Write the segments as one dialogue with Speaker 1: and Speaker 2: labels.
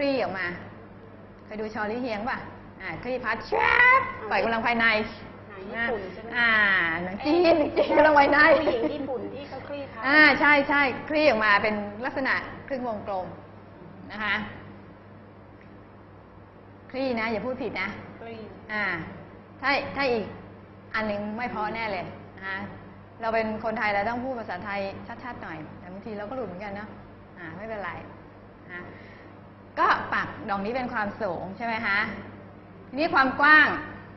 Speaker 1: ลี่ออกมาเคยดูชอรี่เฮียงป่ะคลี่พัดแชบปล่อยกำลังภายใน
Speaker 2: ญี่ปุ่นใช่ไหม
Speaker 1: หนังจีนกำลังภายใน
Speaker 2: ผู้หญิงญี่ปุ่นที่เขาคลี่พัด
Speaker 1: ใช่ใช่คลี่ออกมาเป็นลักษณะครึ่งวงกลมนะคะคลี่นะอย่าพูดผิดนะ
Speaker 2: คลี่
Speaker 1: ถ้าอีกอันหนึ่งไม่พอแน่เลยนะคะเราเป็นคนไทยเราต้องพูดภาษาไทยชัดๆหน่อยแต่บางทีเราก็หลุดเหมือนกันเนาะไม่เป็นไรก็ปักดอกนี้เป็นความสูงใช่ไหมคะทีนี้ความกว้าง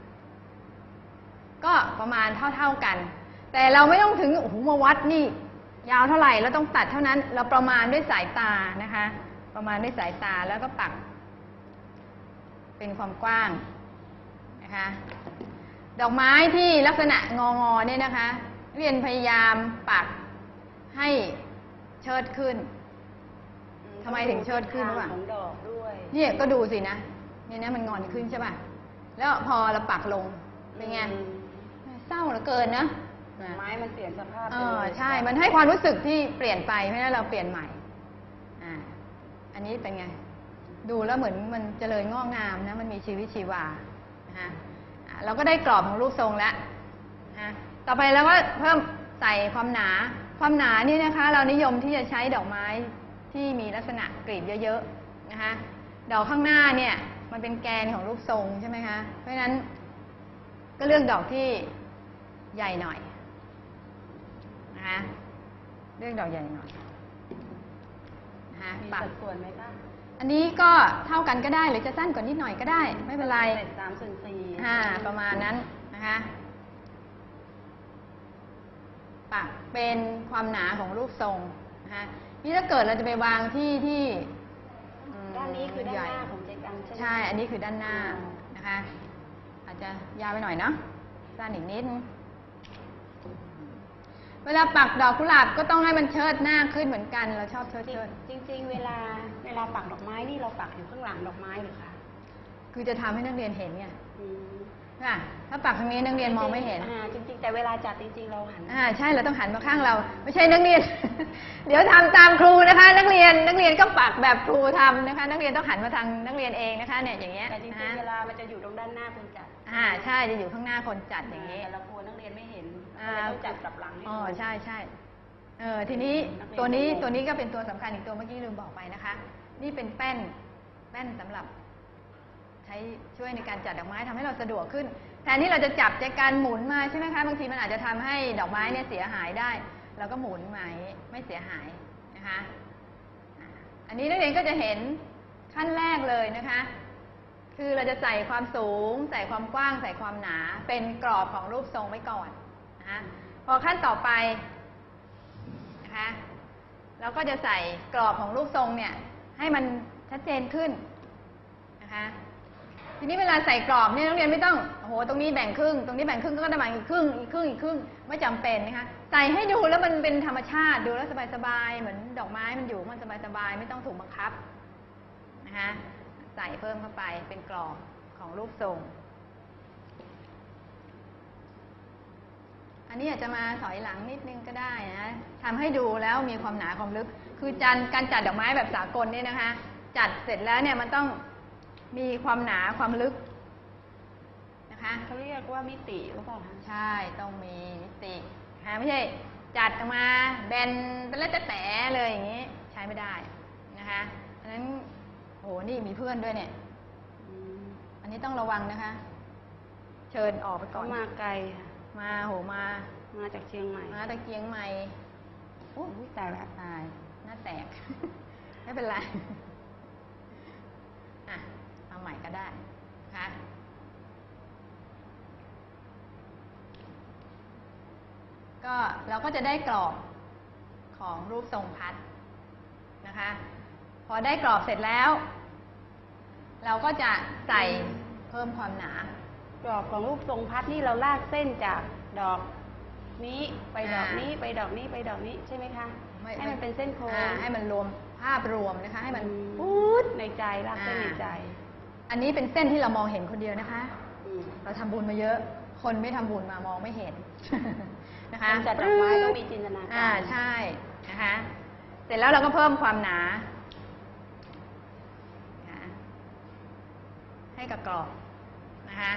Speaker 1: ก็ประมาณเท่ากันแต่เราไม่ต้องถึงโอ้โหมาวัดนี่ยาวเท่าไหร่เราต้องตัดเท่านั้นเราประมาณด้วยสายตานะคะประมาณด้วยสายตาแล้วก็ปักเป็นความกว้างนะคะดอกไม้ที่ลักษณะงอเนี่ยนะคะเรียนพยายามปักให้เชิดขึ้นทำไมถึงเชิดขึ้นวะ
Speaker 2: ของดอกด้วย
Speaker 1: เนี่ยก็ดูสินะเนี่ยนะมันงอนขึ้นใช่ป่ะแล้วพอเราปักลงเป็นไงเศร้าเหลือเกินนะ
Speaker 2: ไม้มันเปลี่ยนสภาพ
Speaker 1: ใช่มันให้ความรู้สึกที่เปลี่ยนไปเพราะฉะนั้นเราเปลี่ยนใหม่อันนี้เป็นไงดูแล้วเหมือนมันเจริญงอกงามนะมันมีชีวิตชีวาเราก็ได้กรอบของรูปทรงแล้วต่อไปแล้วก็เพิ่มใส่ความหนานี่นะคะเรานิยมที่จะใช้ดอกไม้ที่มีลักษณะกลีบเยอะๆนะคะดอกข้างหน้าเนี่ยมันเป็นแกนของรูปทรงใช่ไหมคะเพราะฉะนั้นก็เลือกดอกที่ใหญ่หน่อยนะคะเลือกดอกใหญ่หน่อยนะคะ
Speaker 2: มีสัดส่วนไหมคะ
Speaker 1: อันนี้ก็เท่ากันก็ได้หรือจะสั้นกว่านิดหน่อยก็ได้ไม่เป็นไร
Speaker 2: 3/4
Speaker 1: ประมาณนั้นนะคะปักเป็นความหนาของรูปทรงนะคะนี่ถ้าเกิดเราจะไปวางที่
Speaker 2: ด้านนี้คือด้านหน้าของเจกันใช่ไหม
Speaker 1: ใช่อันนี้คือด้านหน้านะคะอาจจะยาวไปหน่อยเนาะสั้นอีกนิดเวลาปักดอกกุหลาบก็ต้องให้มันเชิดหน้าขึ้นเหมือนกันเราชอบเชิด
Speaker 2: จริงๆเวลาปักดอกไม้นี่เราปักอยู่ข้างหลังดอกไม้หรือคะ
Speaker 1: คือจะทำให้นักเรียนเห็นไงถ้าปักทางนี้นักเรียนมองไม่เห็น
Speaker 2: จริงๆแต่เวลาจัดจริงๆเราหัน
Speaker 1: ใช่เราต้องหันมาข้างเราไม่ใช่นักเรียน เดี๋ยวทำตามครูนะคะนักเรียนก็ปักแบบครูทำนะคะนักเรียนต้องหันมาทางนักเรียนเองนะคะเนี่ยอย่างเงี้ย
Speaker 2: แต่จริงๆเวลามันจะอยู่ตรงด้านหน้าคนจัด
Speaker 1: ใช่จะอยู่ข้างหน้าคนจัดอย่างนี้
Speaker 2: แต่เรากลัวนักเรียนไม่เห็นต้องจัดกลับหลังให้
Speaker 1: ใช่ทีนี้ตัวนี้ก็เป็นตัวสำคัญอีกตัวเมื่อกี้ลืมบอกไปนะคะนี่เป็นแป้นสำหรับใช้ช่วยในการจัดดอกไม้ทำให้เราสะดวกขึ้นแทนที่เราจะจับใจการหมุนมาใช่ไหมคะบางทีมันอาจจะทำให้ดอกไม้เนี่ยเสียหายได้เราก็หมุนมาไม่เสียหายนะคะอันนี้นักเรียนก็จะเห็นขั้นแรกเลยนะคะคือเราจะใส่ความสูงใส่ความกว้างใส่ความหนาเป็นกรอบของรูปทรงไว้ก่อนนะคะพอขั้นต่อไปนะคะเราก็จะใส่กรอบของรูปทรงเนี่ยให้มันชัดเจนขึ้นนะคะทีนี้เวลาใส่กรอบเนี่ยนักเรียนไม่ต้องโอ้โหตรงนี้แบ่งครึ่งตรงนี้แบ่งครึ่งก็จะแบ่งอีกครึ่งไม่จำเป็นนะคะใส่ให้ดูแล้วมันเป็นธรรมชาติดูแล้วสบายๆเหมือนดอกไม้มันอยู่มันสบายๆไม่ต้องถูกบังคับนะคะใส่เพิ่มเข้าไปเป็นกรอบของรูปทรงอันนี้อาจจะมาถอยหลังนิดนึงก็ได้นะทำให้ดูแล้วมีความหนาความลึกคือการจัดดอกไม้แบบสากลเนี่ยนะคะจัดเสร็จแล้วเนี่ยมันต้องมีความหนาความลึกนะคะ
Speaker 2: เขาเรียกว่ามิติหรือเปล่าคะ
Speaker 1: ใช่ต้องมีมิติไม่ใช่จัดออกมาแบนเป็นแล้วแต่เลยอย่างนี้ใช้ไม่ได้นะคะอันนั้นโอ้โหนี่มีเพื่อนด้วยเนี่ยอันนี้ต้องระวังนะคะเชิญออกไปก่อน
Speaker 2: มาไกล
Speaker 1: มา
Speaker 2: จากเชียงใหม่
Speaker 1: โอ้ยตายละตายหน้าแตก ไม่เป็นไรเอาใหม่ก็ได้ค่ะก็เราก็จะได้กรอบของรูปทรงพัดนะคะพอได้กรอบเสร็จแล้วเราก็จะใส่เพิ่มความหนาก
Speaker 2: รอบของรูปทรงพัดนี่เราลากเส้นจากดอกนี้ไปดอกนี้ไปดอกนี้ไปดอกนี้ใช่ไหมคะให้มันเป็นเส้นโค้ง
Speaker 1: ให้มันรวมภาพรวมนะคะให้มัน
Speaker 2: พูดในใจลากเส้นในใจ
Speaker 1: อันนี้เป็นเส้นที่เรามองเห็นคนเดียวนะคะเราทำบุญมาเยอะคนไม่ทำบุญมามองไม่เห็นนะคะ
Speaker 2: จัดดอกไม้ต้องมีจินตนาการ
Speaker 1: ใช่นะคะเสร็จแล้วเราก็เพิ่มความหนาให้กับกรอบนะคะ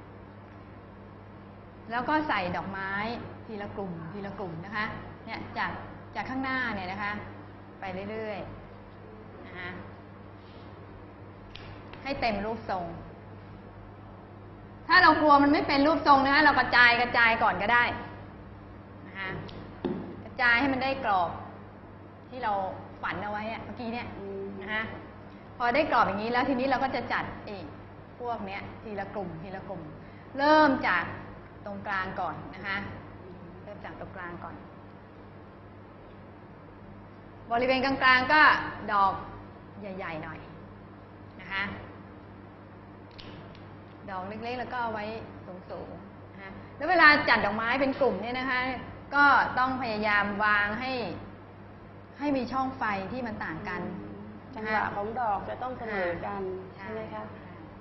Speaker 1: แล้วก็ใส่ดอกไม้ทีละกลุ่มทีละกลุ่มนะคะเนี่ยจากข้างหน้าเนี่ยนะคะไปเรื่อยๆนะคะให้เต็มรูปทรงถ้าเรากลัวมันไม่เป็นรูปทรงนะคะเรากระจายก่อนก็ได้นะคะกระจายให้มันได้กรอบที่เราฝันเอาไว้เมื่อกี้เนี่ยนะคะพอได้กรอบอย่างนี้แล้วทีนี้เราก็จะจัดพวกเนี้ยทีละกลุ่มทีละกลุ่มเริ่มจากตรงกลางก่อนนะคะเริ่มจากตรงกลางก่อนบริเวณกลางๆก็ดอกใหญ่ๆหน่อยนะคะดอกเล็กๆแล้วก็เอาไว้สูงๆนะคะแล้วเวลาจัดดอกไม้เป็นกลุ่มเนี่ยนะคะก็ต้องพยายามวางให้มีช่องไฟที่มันต่างกัน
Speaker 2: จังหวะของดอกจะต้องเสมอกันใช่ไหมคะ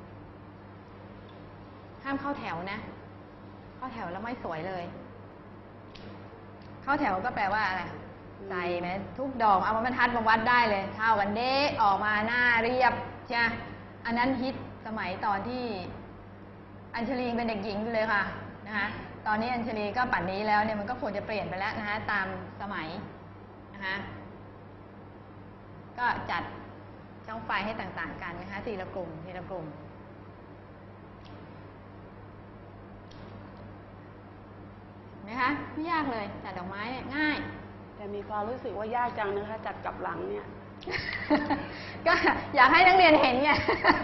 Speaker 1: ห้ามเข้าแถวนะเข้าแถวแล้วไม่สวยเลยเข้าแถวก็แปลว่าอะไรใส่ไหมทุกดอกเอามาบรรทัดมาวัดได้เลยเท่ากันเด้ออกมาหน้าเรียบใช่อันนั้นฮิตสมัยตอนที่อัญชลีเป็นเด็กหญิงอยู่เลยค่ะนะคะตอนนี้อัญชลีก็ป่านนี้แล้วเนี่ยมันก็ควรจะเปลี่ยนไปแล้วนะคะตามสมัยนะคะก็จัดช่องไฟให้ต่างๆกันนะคะทีละกลุ่มทีละกลุ่มนะคะไม่ยากเลยจัดดอกไม้เนี่ยง่าย
Speaker 2: แต่มีความรู้สึกว่ายากจังนะคะจัดกับหลังเนี่ย
Speaker 1: ก็อยากให้นักเรียนเห็นไง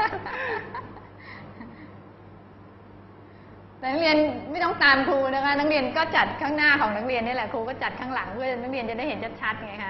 Speaker 1: แต่นักเรียนไม่ต้องตามครูนะคะนักเรียนก็จัดข้างหน้าของนักเรียนนี่แหละครูก็จัดข้างหลังเพื่อนักเรียนจะได้เห็นชัดๆไงคะ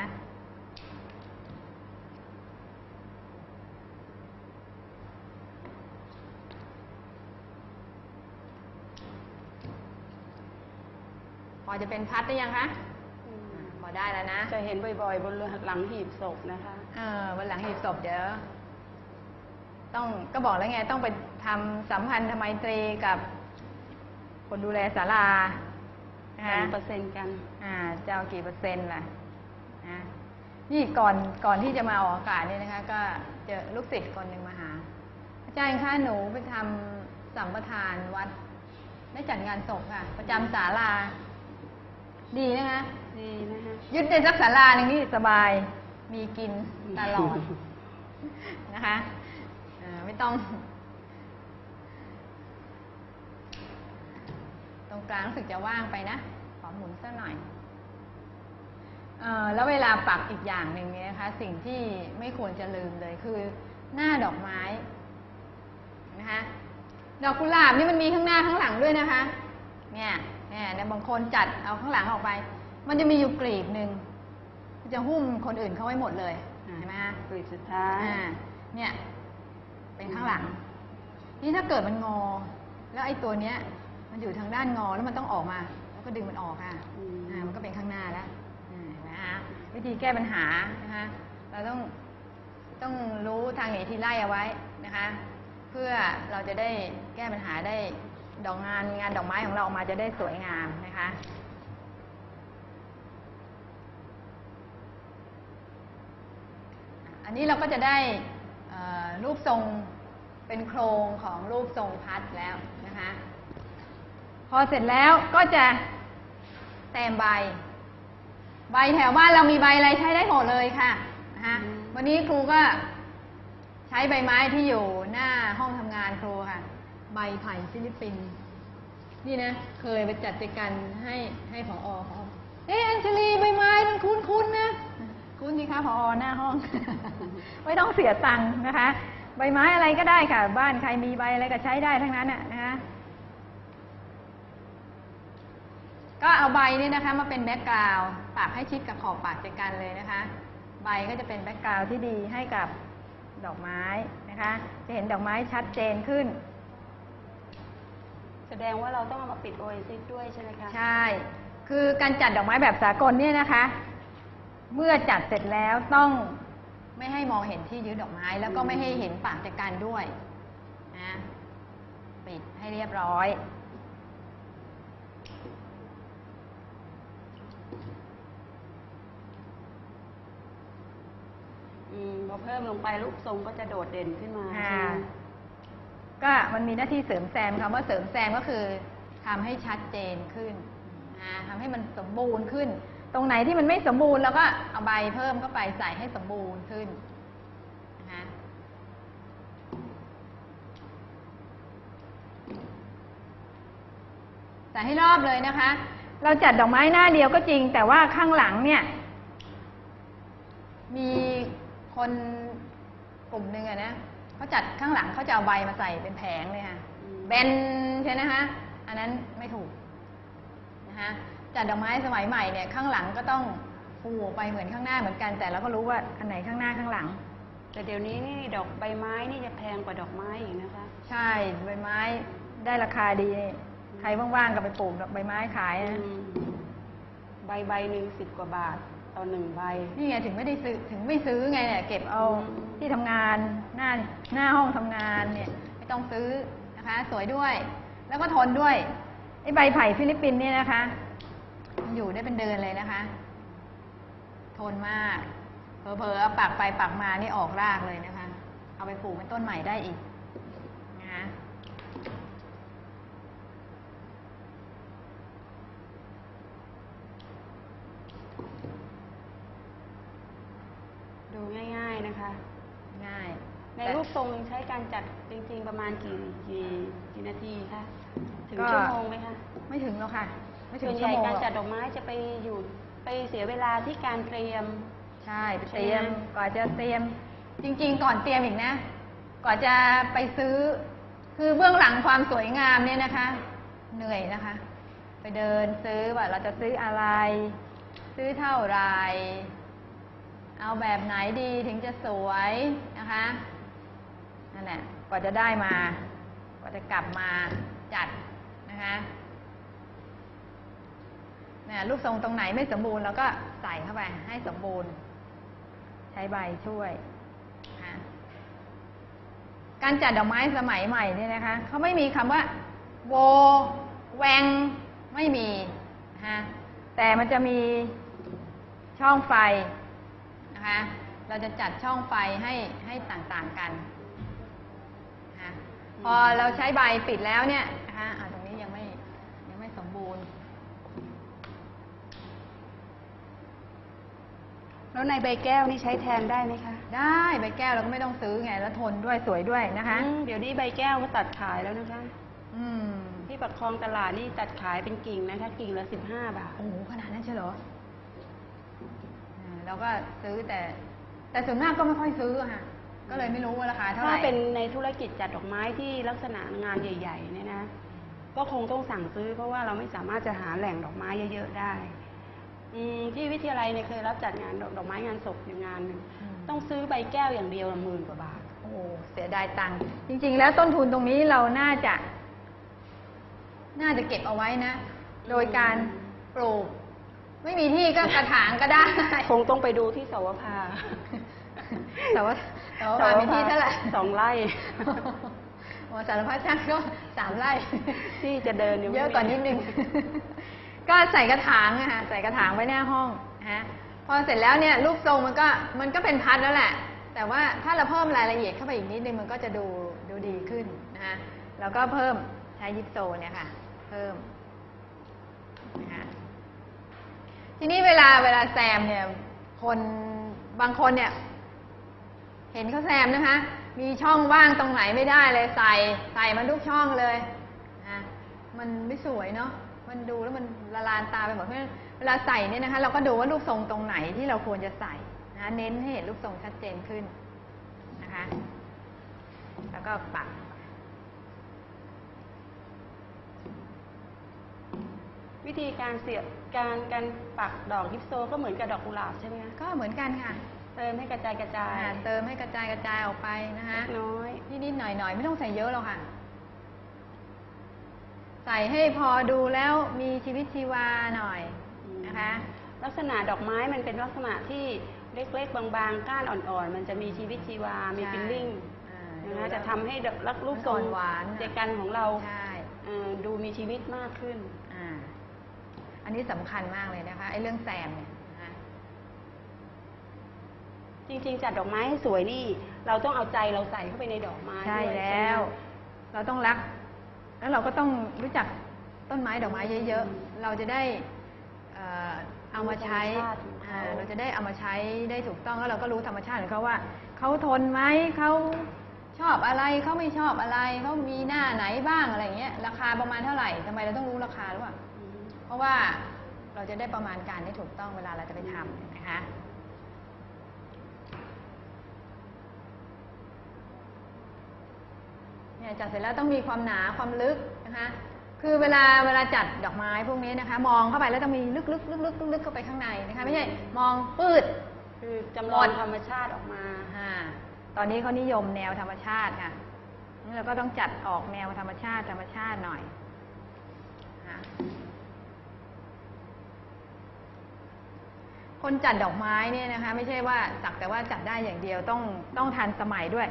Speaker 1: พอจะเป็นพัดได้ยังคะพอได้แล้วนะ
Speaker 2: จะเห็นบ่อยๆบนหลังหีบศพนะคะ
Speaker 1: บนหลังหีบศพเดี๋ยวต้องก็บอกแล้วไงต้องไปทำสัมพันธไมตรีกับคนดูแลศาลา
Speaker 2: นะคะเปอร์เซ็นต์กัน
Speaker 1: จะเอากี่เปอร์เซ็นต์ล่ะนะนี่ก่อนที่จะมาออกอากาศเนี่ยนะคะก็เจอลูกศิษย์คนหนึ่งมาหาอาจารย์คะหนูไปทำสัมปทานวัดได้จัดงานศพค่ะประจำศาลาดีนะคะ
Speaker 2: ดีนะคะ
Speaker 1: ยึดในสักศาลาหนึ่งนี่สบายมีกินตลอดนะคะไม่ต้องตรงกลางรู้สึกจะว่างไปนะขอหมุนสักหน่อยแล้วเวลาปักอีกอย่างหนึ่งเนี่ยนะคะสิ่งที่ไม่ควรจะลืมเลยคือหน้าดอกไม้นะคะดอกกุหลาบนี่มันมีข้างหน้าข้างหลังด้วยนะคะเนี่ยบางคนจัดเอาข้างหลังออกไปมันจะมีอยู่กลีบหนึ่งจะหุ้มคนอื่นเขาไว้หมดเลยเห็นไหมคะ
Speaker 2: กลีบสุดท้าย
Speaker 1: เนี่ยเป็นข้างหลังนี่ถ้าเกิดมันงอแล้วไอ้ตัวเนี้ยมันอยู่ทางด้านงอแล้วมันต้องออกมาแล้วก็ดึงมันออกค่ะมันก็เป็นข้างหน้าแล้วนะคะวิธีแก้ปัญหานะคะเราต้องรู้ทางเหตุที่ไล่เอาไว้นะคะเพื่อเราจะได้แก้ปัญหาได้งานดอกไม้ของเราออกมาจะได้สวยงามนะคะอันนี้เราก็จะได้รูปทรงเป็นโครงของรูปทรงพัดแล้วนะคะพอเสร็จแล้วก็จะแต้มใบแถวบ้านเรามีใบอะไรใช้ได้หมดเลยค่ะนะคะวันนี้ครูก็ใช้ใบไม้ที่อยู่หน้าห้องทำงานครูค่ะใบไผ่ฟิลิปปินส์นี่นะเคยไปจัดการให้ผอ.อัญชลีใบไม้มันคุ้นๆนะคุ้นสิคะผอ.หน้าห้อง ไม่ต้องเสียตังค์นะคะใบไม้อะไรก็ได้ค่ะบ้านใครมีใบอะไรก็ใช้ได้ทั้งนั้นนะคะก็เอาใบนี่นะคะมาเป็นแบ็กกราวด์ปากให้ชิดกับขอบปากจัดการเลยนะคะใบก็จะเป็นแบ็กกราวด์ที่ดีให้กับดอกไม้นะคะจะเห็นดอกไม้ชัดเจนขึ้น
Speaker 2: แสดงว่าเราต้องเอามาปิดโอเอซิสด้วยใช่ไหมคะ
Speaker 1: ใช่คือการจัดดอกไม้แบบสากลเนี่ยนะคะเมื่อจัดเสร็จแล้วต้องไม่ให้มองเห็นที่ยึดดอกไม้แล้วก็ไม่ให้เห็นปากจัดการด้วยนะปิดให้เรียบร้อย
Speaker 2: พอเพิ่มลงไปรูปทรงก็จะโดดเด่นขึ้นมา
Speaker 1: ก็มันมีหน้าที่เสริมแซมคำว่าเสริมแซมก็คือทำให้ชัดเจนขึ้นทำให้มันสมบูรณ์ขึ้น ตรงไหนที่มันไม่สมบูรณ์เราก็เอาใบเพิ่มเข้าไปใส่ให้สมบูรณ์ขึ้นนะคะใส่ให้รอบเลยนะคะ เราจัดดอกไม้หน้าเดียวก็จริงแต่ว่าข้างหลังเนี่ยมีคนกลุ่มหนึ่งอะนะเขาจัดข้างหลังเขาจะเอาใบมาใส่เป็นแผงเลยค่ะแบนใช่ไหมคะอันนั้นไม่ถูกนะคะจัดดอกไม้สมัยใหม่เนี่ยข้างหลังก็ต้องฟูออกไปเหมือนข้างหน้าเหมือนกันแต่เราก็รู้ว่าอันไหนข้างหน้าข้างหลัง
Speaker 2: แต่เดี๋ยวนี้นี่ดอกใบไม้นี่จะแพงกว่าดอกไม้อีกนะคะ
Speaker 1: ใช่ใบไม้ได้ราคาดีใครว่างๆก็ไปปลูกดอกใบไม้ขายนะ
Speaker 2: ใบหนึ่ง10 กว่าบาทต่อ1 ใบ
Speaker 1: นี่ไงถึงไม่ได้ซื้อถึงไม่ซื้อไงเนี่ยเก็บเอาที่ทำงานหน้าห้องทำงานเนี่ยไม่ต้องซื้อนะคะสวยด้วยแล้วก็ทนด้วยไอ้ใบไผ่ฟิลิปปินส์เนี่ยนะคะมันอยู่ได้เป็นเดือนเลยนะคะทนมากเผลอๆเอาปักไปปักมานี่ออกรากเลยนะคะเอาไปปลูกเป็นต้นใหม่ได้อีกนะคะ
Speaker 2: ดูง่ายๆนะคะ
Speaker 1: ง่าย
Speaker 2: ในรูปทรงใช้การจัดจริงๆประมาณกี่นาทีคะถึงชั่วโมงไหมคะ
Speaker 1: ไม่ถึงหรอกค่ะไม่ถึง
Speaker 2: ส่วนใหญ่การจัดดอกไม้จะไปเสียเวลาที่การเตรียม
Speaker 1: ใช่เตรียมก่อนจะเตรียมจริงๆก่อนเตรียมอีกนะก่อนจะไปซื้อคือเบื้องหลังความสวยงามเนี่ยนะคะเหนื่อยนะคะไปเดินซื้อว่าเราจะซื้ออะไรซื้อเท่าไรเอาแบบไหนดีถึงจะสวยนะคะนั่นแหละกว่าจะได้มากว่าจะกลับมาจัดนะคะเนี่ยรูปทรงตรงไหนไม่สมบูรณ์เราก็ใส่เข้าไปให้สมบูรณ์ใช้ใบช่วยนะการจัดดอกไม้สมัยใหม่เนี่ยนะคะเขาไม่มีคำว่าโวแวงไม่มีนะคะแต่มันจะมีช่องไฟนะคะเราจะจัดช่องไฟให้ต่างๆกันนะคะพอเราใช้ใบปิดแล้วเนี่ยนะคะตรงนี้ยังไม่สมบูรณ์
Speaker 2: แล้วในใบแก้วนี่ใช้แทนได้ไหมคะ
Speaker 1: ได้ใบแก้วเราก็ไม่ต้องซื้อไงแล้วทนด้วยสวยด้วยนะคะ
Speaker 2: เดี๋ยวนี้ใบแก้วก็ตัดขายแล้วนะคะที่ปักคลองตลาดนี่ตัดขายเป็นกิ่งนะคะกิ่งละ15 บาท
Speaker 1: โอ้โหขนาดนั้นใช่เหรอเราก็ซื้อแต่ส่วนมากก็ไม่ค่อยซื้อค่ะก็เลยไม่รู้ว่าราคาเท่าไหร่
Speaker 2: ถ้าเป็นในธุรกิจจัดดอกไม้ที่ลักษณะงานใหญ่ๆเนี่ยนะก็คงต้องสั่งซื้อเพราะว่าเราไม่สามารถจะหาแหล่งดอกไม้เยอะๆได้ที่วิทยาลัยเนี่ยเคยรับจัดงานดอกไม้งานศพอยู่งานหนึ่งต้องซื้อใบแก้วอย่างเดียว10,000 กว่าบาท
Speaker 1: โอ้เสียดายตังค์จริงๆแล้วต้นทุนตรงนี้เราน่าจะเก็บเอาไว้นะโดยการปลูกไม่มีที่ก็กระถางก็ได้
Speaker 2: คงต้องไปดูที่สวภา
Speaker 1: มีที่เท่าไหร่
Speaker 2: 2 ไร่
Speaker 1: สารพัดช่างก็3 ไร่
Speaker 2: ที่จะเดิน
Speaker 1: เยอะกว่านิดนึงก็ใส่กระถางนะคะใส่กระถางไว้หน้าห้องนะพอเสร็จแล้วเนี่ยรูปทรงมันก็เป็นพัดแล้วแหละแต่ว่าถ้าเราเพิ่มรายละเอียดเข้าไปอีกนิดนึงมันก็จะดูดีขึ้นนะคะแล้วก็เพิ่มใช้ยิปโซเนี่ยค่ะเพิ่มนะคะทีนี้เวลาแซมเนี่ยบางคนเนี่ยเห็นเขาแซมนะคะมีช่องว่างตรงไหนไม่ได้เลยใส่มันทุกช่องเลยนะมันไม่สวยเนาะมันดูแล้วมันละลานตาไปหมดเพราะฉะนั้นเวลาใส่เนี่ยนะคะเราก็ดูว่ารูปทรงตรงไหนที่เราควรจะใส่นะเน้นให้เห็นรูปทรงชัดเจนขึ้นนะคะแล้วก็ปัก
Speaker 2: วิธีการเสียบการปักดอกยิปโซก็เหมือนกับดอกกุหลาบใช่ไหมคะ
Speaker 1: ก็เหมือนกันค่ะ
Speaker 2: เติมให้กระจาย
Speaker 1: เติมให้กระจายออกไปนะคะ
Speaker 2: น้อย
Speaker 1: นิดหน่อยไม่ต้องใส่เยอะหรอกค่ะใส่ให้พอดูแล้วมีชีวิตชีวาหน่อยนะคะ
Speaker 2: ลักษณะดอกไม้มันเป็นลักษณะที่เล็กๆบางๆก้านอ่อนๆมันจะมีชีวิตชีวามีฟิลลิ่งนะคะจะทำให้รูปทรง
Speaker 1: หวาน
Speaker 2: ใจกันของเราดูมีชีวิตมากขึ้น
Speaker 1: อันนี้สำคัญมากเลยนะคะไอ้เรื่องแซมเนี่ย
Speaker 2: จริงๆจัดดอกไม้ให้สวยนี่เราต้องเอาใจเราใส่เข้าไปในดอกไม้
Speaker 1: ใช่แล้วเราต้องรัก แล้วเราก็ต้องรู้จักต้นไม้ดอกไม้เยอะๆเราจะได้เอามาใช้เราจะได้เอามาใช้ได้ถูกต้องแล้วเราก็รู้ธรรมชาติของเขาว่าเขาทนไหมเขาชอบอะไรเขาไม่ชอบอะไรเขามีหน้าไหนบ้างอะไรเงี้ยราคาประมาณเท่าไหร่ทำไมเราต้องรู้ราคาหรือเปล่าเพราะว่าเราจะได้ประมาณการได้ถูกต้องเวลาเราจะไปทำนะคะเนี่ยจัดเสร็จแล้วต้องมีความหนาความลึกนะคะคือเวลาจัดดอกไม้พวกนี้นะคะมองเข้าไปแล้วต้องมีลึกเข้าไปข้างในนะคะไม่ใช่มองปืด
Speaker 2: คือจำลองธรรมชาติออกมา
Speaker 1: ตอนนี้เขานิยมแนวธรรมชาติค่ะเราก็ต้องจัดออกแนวธรรมชาติหน่อยคนจัดดอกไม้เนี่ยนะคะไม่ใช่ว่าสักแต่ว่าจัดได้อย่างเดียวต้องทันสมัยด้วย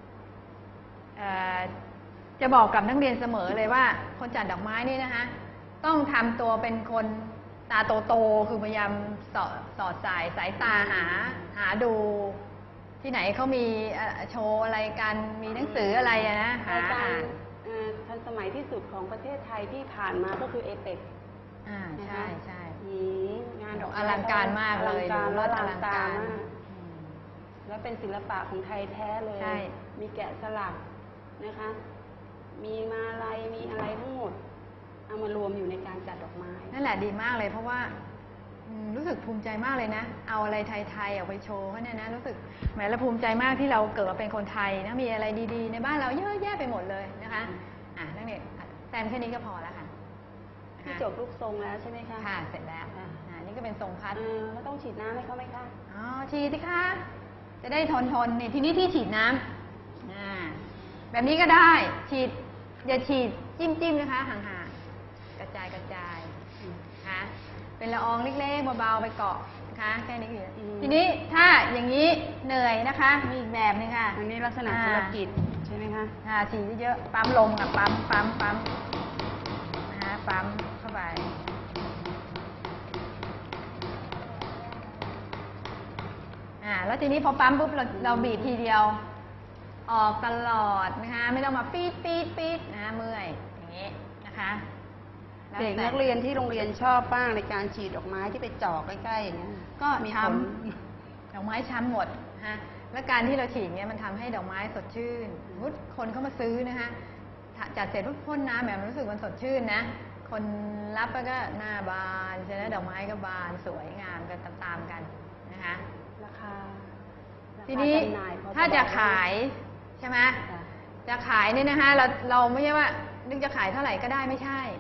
Speaker 1: จะบอกกับนักเรียนเสมอเลยว่าคนจัดดอกไม้นี่นะคะต้องทำตัวเป็นคนตาโตๆคือพยายามสอดสายตาหาดูที่ไหนเขามีโชว์อะไรกันมีหนังสืออะไรนะหาอ่าน
Speaker 2: ทันสมัยที่สุดของประเทศไทยที่ผ่านมาก็คือเอเปก
Speaker 1: ใช่
Speaker 2: งานดอก
Speaker 1: อลังการมากเลย
Speaker 2: อลังการมากแล้วเป็นศิลปะของไทยแท้เลยมีแกะสลักนะคะมีมาลัยมีอะไรทั้งหมดเอามารวมอยู่ในการจัดดอกไม้
Speaker 1: นั่นแหละดีมากเลยเพราะว่ารู้สึกภูมิใจมากเลยนะเอาอะไรไทยๆออกไปโชว์เขาเนี่ยนะรู้สึกแหมเราภูมิใจมากที่เราเกิดมาเป็นคนไทยนะมีอะไรดีๆในบ้านเราเยอะแยะไปหมดเลยนะคะนักเรียนแซมแค่นี้ก็พอแล้วค่ะ
Speaker 2: ที่จบรูปทรงแล้วใช่ไหมคะ
Speaker 1: ค่ะเสร็จแล้วนี่ก็เป็นทรงพัด
Speaker 2: แล้วต้องฉีดน้ำให้เขาไหมคะ
Speaker 1: ฉีดสิคะจะได้ทนนี่ทีนี้ที่ฉีดน้ำแบบนี้ก็ได้ฉีดอย่าฉีดจิ้มนะคะห่างๆกระจายค่ะเป็นละอองเล็กๆเบาๆไปเกาะนะคะแค่นี้คือทีนี้ถ้าอย่างนี้เหนื่อยนะคะมีอีกแบบนึงค่ะ
Speaker 2: อันนี้ลักษณะธุรกิจใช่ไหมคะ
Speaker 1: ฉีดเยอะๆปั๊มลมค่ะปั๊มนะคะปั๊มเข้าไปแล้วทีนี้พอปั๊มปุ๊บเราบีบทีเดียวออกตลอดนะคะไม่ต้องมาปี๊ดนะเมื่อยอย่างนี้นะคะ
Speaker 2: เด็กนักเรียนที่โรงเรียนชอบบ้างในการฉีดดอกไม้ที่ไปจ่อใกล้ๆอย่างเงี้ย
Speaker 1: ก็มีช้ำดอกไม้ช้ำหมดฮะและการที่เราฉีดเนี้ยมันทำให้ดอกไม้สดชื่นคนเข้ามาซื้อนะคะจัดเสร็จทุกพ่นน้ำแบบรู้สึกมันสดชื่นนะคนรับแล้วก็หน้าบานใช่ไหมดอกไม้ก็บานสวยงามกันตามๆกันนะคะ
Speaker 2: ราคา
Speaker 1: ทีนี้ถ้าจะขายใช่ไหมจะขายเนี่ยนะคะเราไม่ใช่ว่านึกจะขายเท่าไหร่ก็ได้ไม่ใช่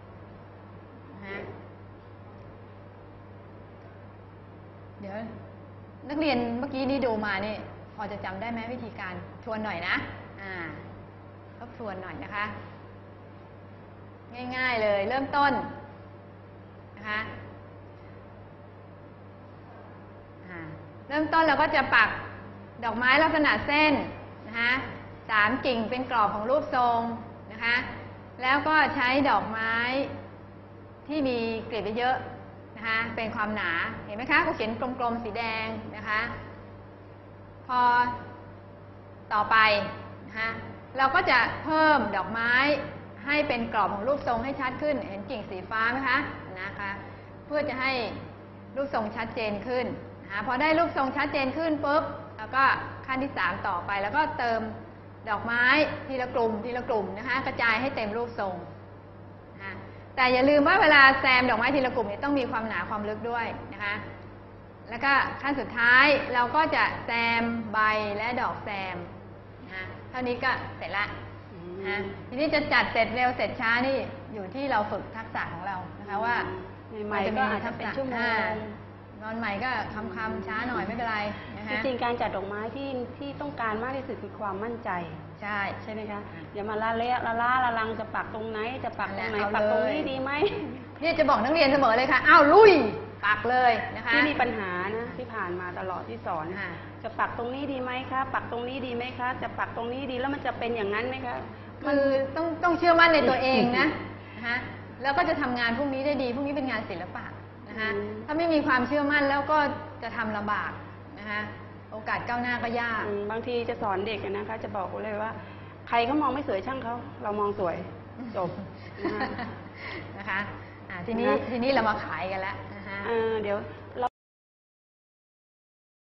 Speaker 1: เดี๋ยวนักเรียนเมื่อกี้นี่ดูมานี่พอจะจำได้ไหมวิธีการทวนหน่อยนะทบทวนหน่อยนะคะง่ายๆเลยเริ่มต้นนะคะเริ่มต้นเราก็จะปักดอกไม้ลักษณะเส้นนะคะ3 กิ่งเป็นกรอบของรูปทรงนะคะแล้วก็ใช้ดอกไม้ที่มีกลีบเยอะนะคะเป็นความหนาเห็นไหมคะเขาเขียนกลมๆสีแดงนะคะพอต่อไปนะคะเราก็จะเพิ่มดอกไม้ให้เป็นกรอบของรูปทรงให้ชัดขึ้นเห็นกิ่งสีฟ้าไหมคะนะคะเพื่อจะให้รูปทรงชัดเจนขึ้นนะคะพอได้รูปทรงชัดเจนขึ้นปุ๊บแล้วก็ขั้นที่3ต่อไปแล้วก็เติมดอกไม้ทีละกลุ่มนะคะกระจายให้เต็มรูปทรงนะแต่อย่าลืมว่าเวลาแซมดอกไม้ทีละกลุ่มเนี่ยต้องมีความหนาความลึกด้วยนะคะแล้วก็ขั้นสุดท้ายเราก็จะแซมใบและดอกแซมนะเท่านี้ก็เสร็จละนะทีนี้จะจัดเสร็จเร็วเสร็จช้านี่อยู่ที่เราฝึกทักษะของเรานะคะว่า
Speaker 2: มันจะมีทักษะชั่วโมง
Speaker 1: นอนใหม่ก็คำช้าหน่อยไม่เป็นไรนะคะ
Speaker 2: จริงๆการจัดดอกไม้ที่ต้องการมากที่สุดคือความมั่นใจใช่ไหมคะอย่ามาละลังจะปักตรงไหนจะปักตรงไหนปักตรงนี้ดีไหม
Speaker 1: นี่จะบอกนักเรียนเสมอเลยค่ะอ้าวลุยปักเลยนะคะ
Speaker 2: ที่มีปัญหานะที่ผ่านมาตลอดที่สอนจะปักตรงนี้ดีไหมคะปักตรงนี้ดีไหมคะจะปักตรงนี้ดีแล้วมันจะเป็นอย่างนั้นไหมคะ
Speaker 1: คือต้องเชื่อมั่นในตัวเองนะคะแล้วก็จะทำงานพวกนี้ได้ดีพวกนี้เป็นงานศิลปะนะคะถ้าไม่มีความเชื่อมั่นแล้วก็จะทำลำบากนะคะโอกาสก้าวหน้าก็ยาก
Speaker 2: บางทีจะสอนเด็กนะคะจะบอกเลยว่าใครเขามองไม่สวยช่างเขาเรามองสวยจบนะคะ
Speaker 1: นะคะทีนี้เรามาขายกันแล้วนะคะ
Speaker 2: เดี๋ยว